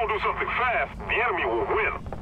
don't do something fast, the enemy will win.